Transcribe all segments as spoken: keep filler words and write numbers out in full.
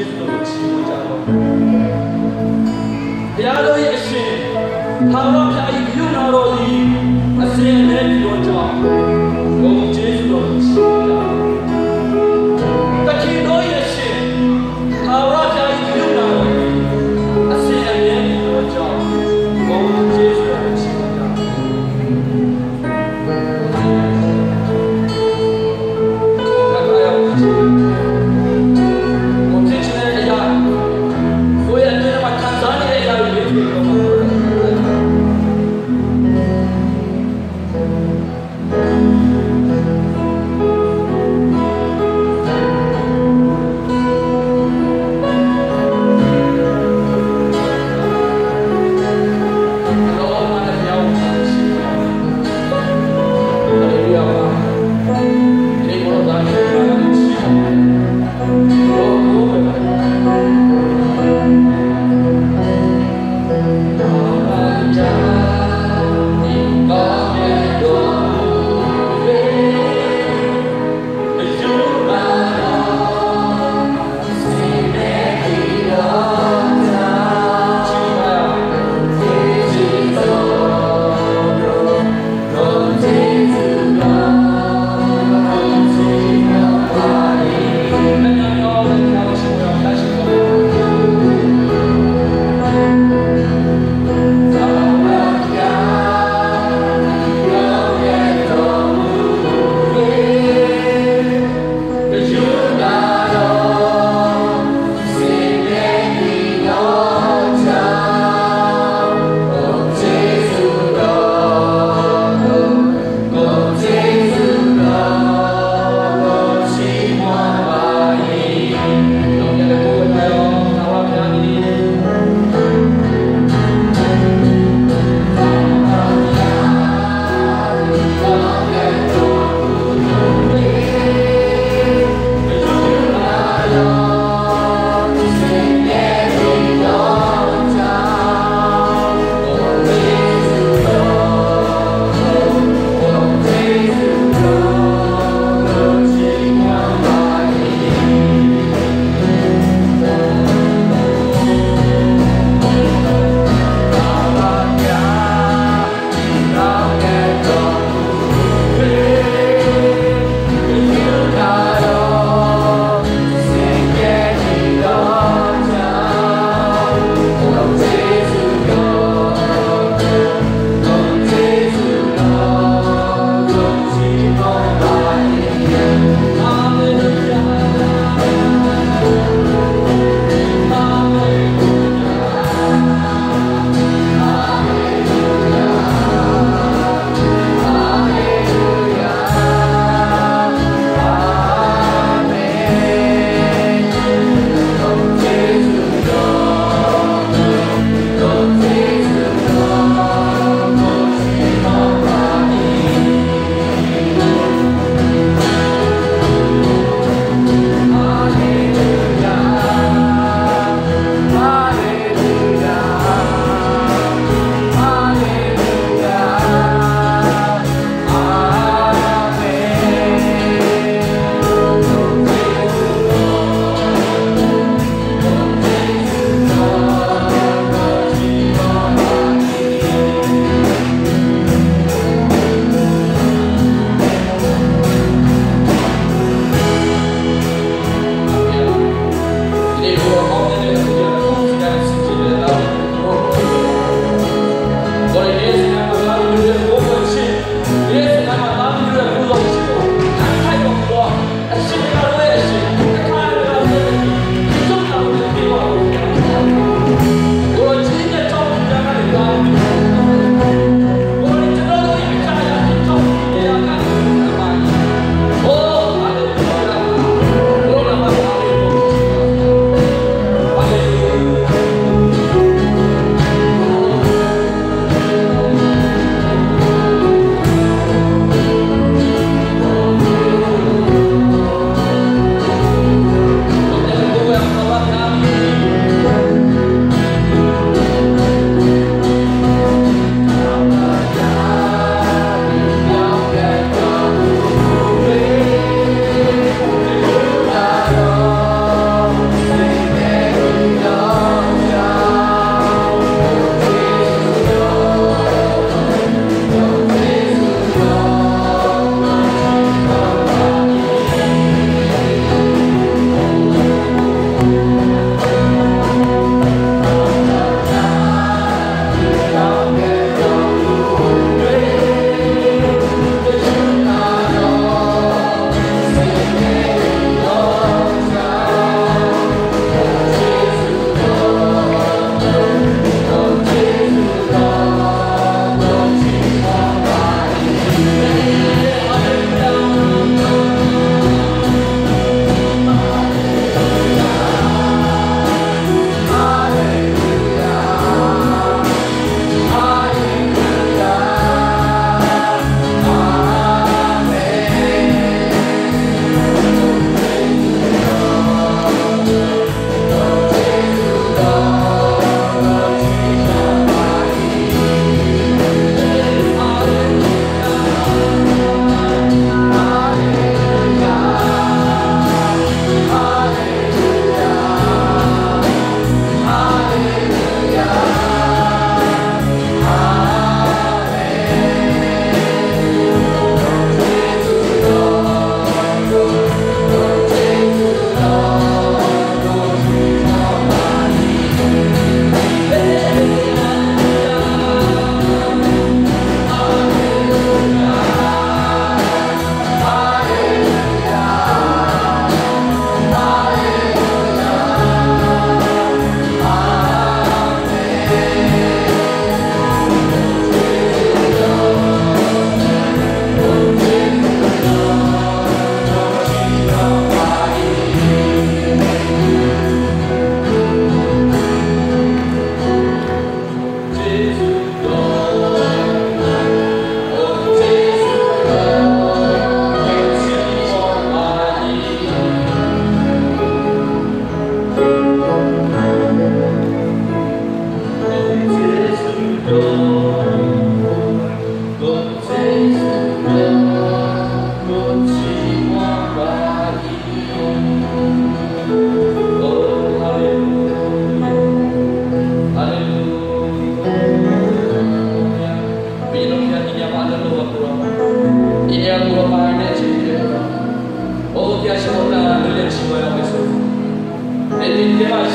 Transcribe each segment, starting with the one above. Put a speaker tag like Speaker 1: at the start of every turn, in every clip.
Speaker 1: Jesuတော်ကိုချီးမွမ်းကြပါဘုရားတော်ရဲ့အရှင်ထာဝရဘုရား၏ကရုဏာတော်သည်အစဉ်အမြဲတည်တော်ကြောင်းဘုရားကျေးဇူးတော်ကိုချီးမွမ်းကြပါတခင်တော်ရဲ့အရှင်ထာဝရဘုရား၏ကရုဏာတော်သည်အစဉ်အမြဲတည်တော်ကြောင်းဘုရားကျေးဇူးတော်ကိုချီးမွမ်းကြပါ
Speaker 2: ဘ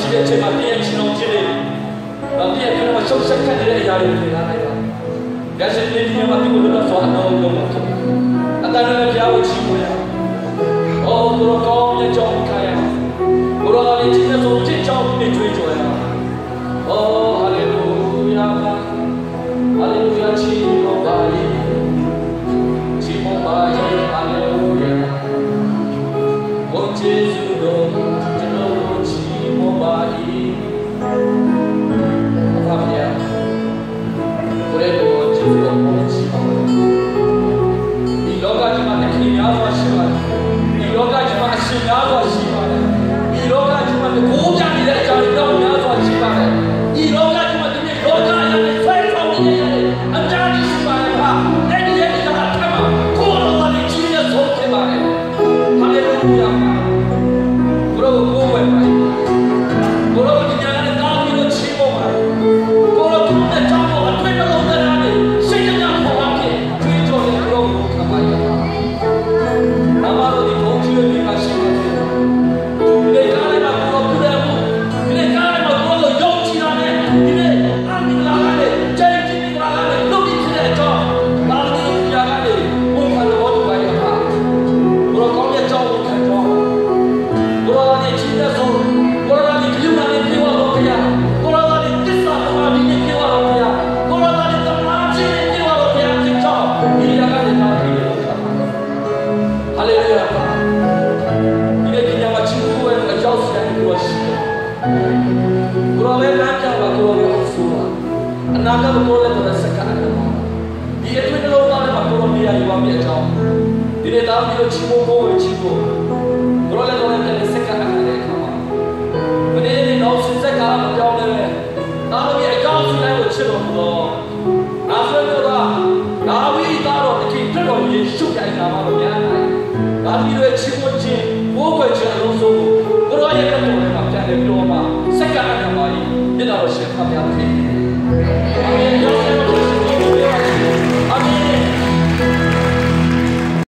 Speaker 1: ရှိတဲ့အချိန်မှာတည့်ရဲ့ချင်းအောင်ခြင်းတွေတော့တည့်ရဲ့ကျွန်တော်ရှုပ်ဆက်ခတ်နေတဲ့အရာတွေထင်လာလိုက်ပါ။ဒါဆိုရင်ဒီနေ့မှာဒီလိုတော့ဆိုအတော့လုံးမှာဖြစ်တယ်။အတန်လည်းကြားဖို့ရှိလို့ရ။အော်တို့ကောင်းရဲ့ကြောင့်ခါရ။ဘုရားလေးချင်းဆုံးချင်းကြောင့်နေကြွေးကြော်ရ။အော်ဟာလေလုယာဟာလေလုယာချီးမွမ်းပါ၏ချီးမွမ်းပါ၏ဟာလေလုယာဘုရားယေရှုတော်ကျွန်တော်တို့ချီးမွမ်းပါ၏ဘာဖြစ်လဲဘုရားတော်ယေရှုတော်ကိုချီးမွမ်းဒီလောကကြီးမှာတခင်များစွာရှိပါတယ်ဒီလောကကြီးမှာအရှင်များစွာရှိပါတယ်ဒီလောကကြီးမှာတကိုးပြနေတဲ့အကြောင်းတော်များစွာရှိပါတယ်ဒီလောကကြီးမှာဒီလောကရဲ့ဆွဲဆောင်နေတဲ့အကြောင်းရှိပါတယ်ဟာအဲ့ဒီရဲ့အကြောင်းအထက်မှာကိုယ်တော်ကကြီးရဲ့ဆုံးဖြစ်ပါတယ်ဟာလေလုယာဘုရားကိုကိုယ်ဝယ်ပါတယ်ဘုရားကိုဒီညနေတောင်းပြီးတော့ချီးမွမ်းပါတယ်ကိုယ်တော်ကတဲ့ကြောင်းကိုအထွေတော်တဲ့နာနေစိတ်ကြံပေါ်ပါဖြစ်ကြွေးကြော်တဲ့ဘုရားကိုခံပါရပါနာမတော်ဒီဘုန်းကြီးရဲ့မိမရှိပါတယ်ဒီကားလေးမှာကိုယ်တော်ပြုတယ်ဘူးဒီကားလေးမှာကိုယ်တော်ယုံကြည်တာနဲ့ဒီနေ့အမင်္ဂလာကလည်းကျင့်ကြည်တာကလည်းလုပ်ပြီးဖြစ်တဲ့အကြောင်းဒါလည်းဒီရာကလည်းဘုရားတော်တော်ပါရပါဘုရားကောင်းတဲ့ကြောင်းကိုခံတော့ဘုရားရဲ့ချစ်တဲ့ဆုံးဘုရားရဲ့ပြုနာနဲ့ပြေဝတော်ဘုရားဘုရားရဲ့တစ္ဆာသမာဓိနဲ့ပြေဝတော်ဘုရားဘုရားရဲ့သမာဓိနဲ့ပြေဝတော်ဘုရားချစ်ကြောင်းဒီရာကလည်းနာပြီးတော့ပါဟာလေလုယာပါဒီနေ့ဒီညမှာချစ်ဖို့ရဲ့အကြောင်းစကားကိုရှိတယ်ဘုရားရဲ့နာကြပါဘုရားရဲ့အဆိုးပါအနာဂတ်ကိုလည်းတော့စကားတယ်ဒီအထွေထွေလုံးသားမှာဘုရားမြတ်ရွာမြတ်အကြောင်းဒီနေ့သားပြီးတော့ချစ်ဖို့ကိုချစ်ဖို့ဘုရားလည်းတော့လည်းစကားတယ်ခါမှာမနေ့နေ့တော့စကားမပြောင်းလဲသားရဲ့အကြောင်းစကားကိုချစ်လို့တော့အာဖရိကကဒါဝိသားတော်တခင်ပြတော်ယေရှုခိုင်နာမှာတော့ညာဒါပြီးတော့ချစ်ဖို့ချင်းဘိုးဘွယ်ချင်းအလုံးစုံကိုဘုရားရဲ့တော်ထဲမှာပြန်လည်ပြောမှာစက္ကန့်အနံပါကြီးမြတ်တော်ရှင်ဖတ်ပြတယ်။အာမင်